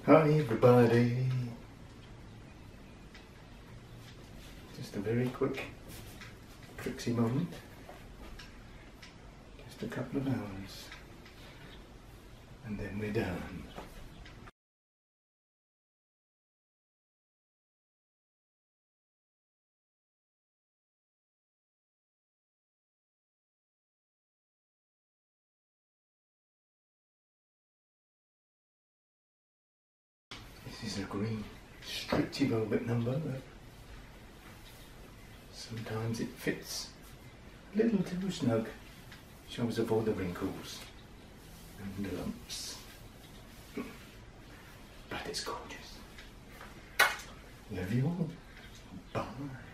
Hi everybody. Just a very quick Trixie moment. Just a couple of hours and then we're done. This is a green Strictly Velvet number. Sometimes it fits a little too snug, shows off all the wrinkles and the lumps. But it's gorgeous. Love you all. Bye.